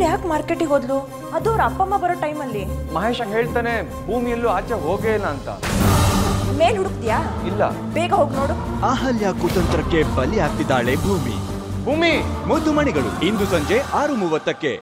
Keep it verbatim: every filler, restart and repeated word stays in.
ಯಾಕೆ ಮಾರ್ಕೆಟಿಗೆ ಹೋದ್ಲು? ಅದು ಅವ್ರ ಅಪ್ಪ ಅಮ್ಮ ಬರೋ ಟೈಮಲ್ಲಿ. ಮಹೇಶ್ ಹಂಗೆ ಹೇಳ್ತಾನೆ, ಭೂಮಿಯಲ್ಲೂ ಆಚೆ ಹೋಗೇ ಇಲ್ಲ ಅಂತ. ಮೇಲ್ ಹುಡುಕ್ತಿಯಾ? ಇಲ್ಲ. ಬೇಗ ಹೋಗಿ ನೋಡು. ಅಹಲ್ಯ ಕುತಂತ್ರಕ್ಕೆ ಬಲಿ ಆಗ್ತಿದ್ದಾಳೆ ಭೂಮಿ. ಭೂಮಿ ಮುದ್ದು ಮಣಿಗಳು ಇಂದು ಸಂಜೆ ಆರು ಮೂವತ್ತಕ್ಕೆ.